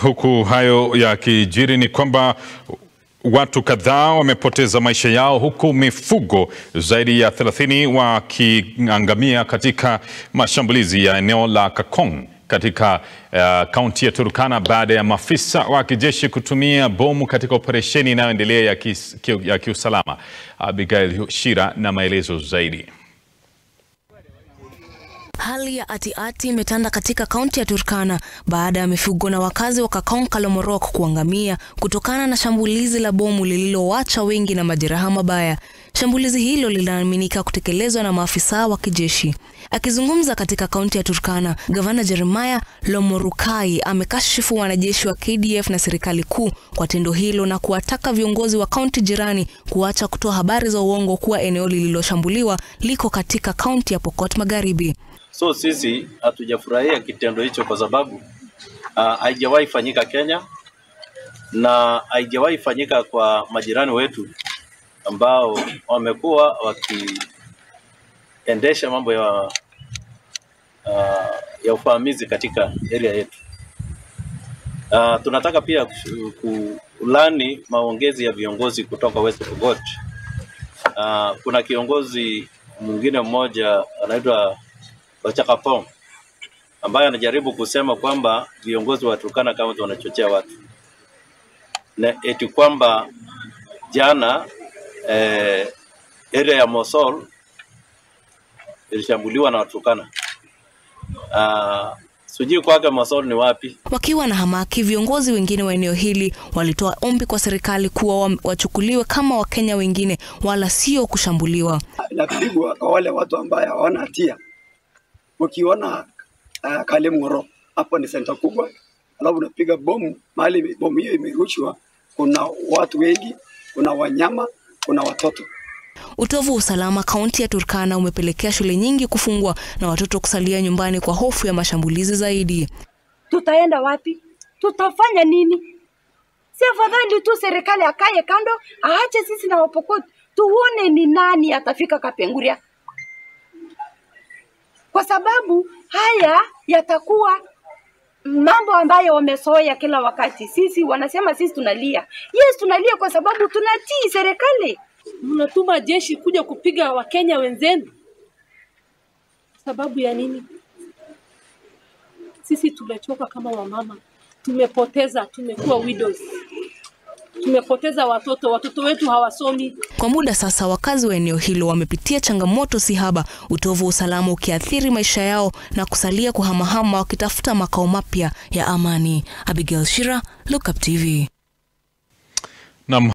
huku hayo yakijiri ni kwamba watu kadhaa wamepoteza maisha yao huku mifugo zaidi ya 30 wakiangamia katika mashambulizi ya eneo la Kakong katika kaunti ya Turkana baada ya maafisa wa kijeshi kutumia bomu katika operesheni inayoendelea ya kiusalama. Abigail Shira na maelezo zaidi. Hali ya ati imetanda katika kaunti ya Turkana baada ya mifugo na wakazi wa Kakong Kalimorok kuangamia kutokana na shambulizi la bomu lililowacha wengi na majeraha mabaya. Shambulizi hilo linaaminika kutekelezwa na maafisa wa kijeshi. Akizungumza katika kaunti ya Turkana, Gavana Jeremiah Lomorukai amekashifu wanajeshi wa KDF na serikali kuu kwa tendo hilo na kuwataka viongozi wa kaunti jirani kuacha kutoa habari za uongo kuwa eneo lililoshambuliwa liko katika kaunti ya Pokot Magharibi. So sisi hatujafurahia kitendo hicho kwa sababu haijawahi fanyika Kenya na haijawahi fanyika kwa majirani wetu ambao wamekuwa wakiendesha mambo ya ufahamizi katika area yetu. Tunataka pia kulani maongezi ya viongozi kutoka West Pokot. Kuna kiongozi mwingine mmoja anaitwa Kakong ambaye anajaribu kusema kwamba viongozi wa Turkana County wanachochea watu. Na eti kwamba jana area ya Mosul ilishambuliwa na Turkana. Sijui kwake Mosul ni wapi. Wakiwa na hamaki, viongozi wengine wa eneo hili walitoa ombi kwa serikali kuwa wachukuliwe kama Wakenya wengine wala sio kushambuliwa. Napigwa kwa wale watu ambao hawana hatia. Ukiona Kalimorok hapo ni senta kubwa, alafu unapiga bomu, mahali bomu hiyo imerushwa kuna watu wengi, kuna wanyama, kuna watoto. Utovu wa usalama kaunti ya Turkana umepelekea shule nyingi kufungwa na watoto kusalia nyumbani kwa hofu ya mashambulizi zaidi. Tutaenda wapi? Tutafanya nini? Si afadhali tu serikali akae kando, aache sisi na Wapokot tuone ni nani atafika Kapenguria. Kwa sababu haya yatakuwa mambo ambayo wamesoea kila wakati. Sisi wanasema sisi tunalia. Yes, tunalia kwa sababu tunatii serikali. Mnatuma jeshi kuja kupiga Wakenya wenzenu. Sababu ya nini? Sisi tumechoka kama wamama. Tumekuwa widows. Tumepoteza watoto wetu hawasomi. Kwa muda sasa wakazi wa eneo hilo wamepitia changamoto sihaba, utovu wa usalama ukiathiri maisha yao na kusalia kuhamahama wakitafuta makao mapya ya amani. Abigail Shira, Look Up TV.